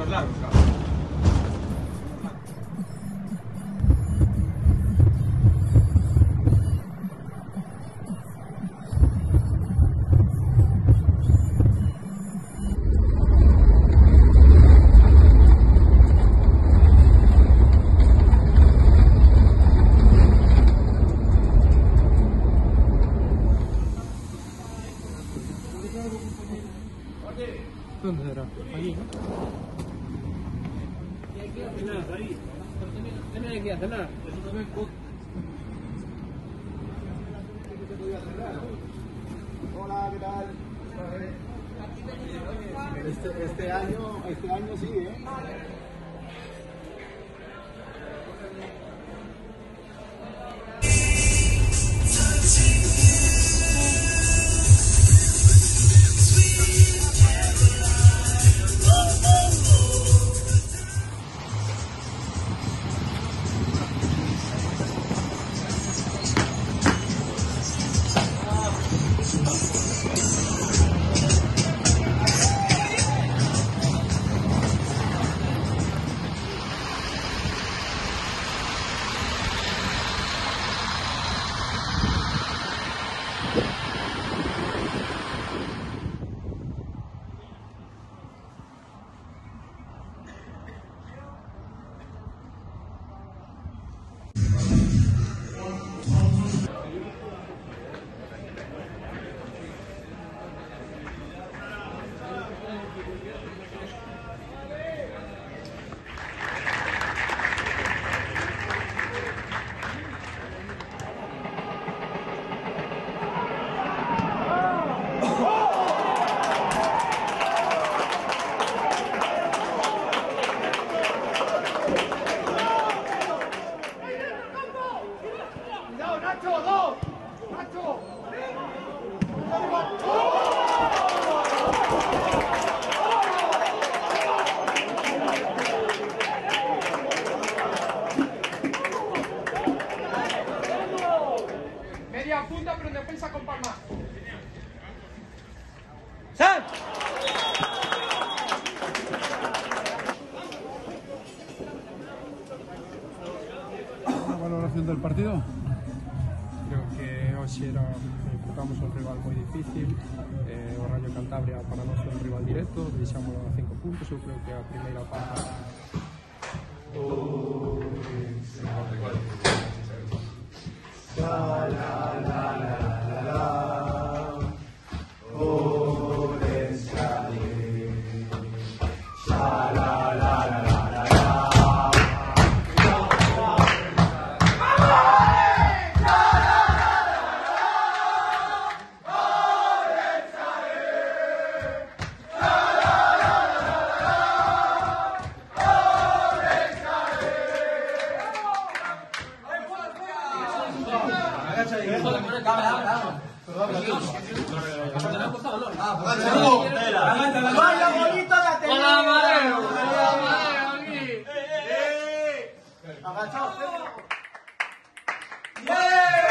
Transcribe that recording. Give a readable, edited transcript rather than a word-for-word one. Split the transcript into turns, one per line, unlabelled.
largos,
¿Dónde será? Allí, ¿no?
Tenés que hacer nada.
Hola, ¿qué tal? Este año sí, ¿eh?
Media punta, pero en defensa con palma.
¡Sal!
La valoración del partido.
Creo que hoxe enfrentamos un rival moi difícil, o Rayo Cantabria para nós é un rival directo, deixámoslo a 5 puntos, eu creo que a primeira parte
¡Vaya bonito la tenés!
¡Hola, Mareo! ¡Hola, Mareo, aquí!
¡Agachado!
¡Yeah!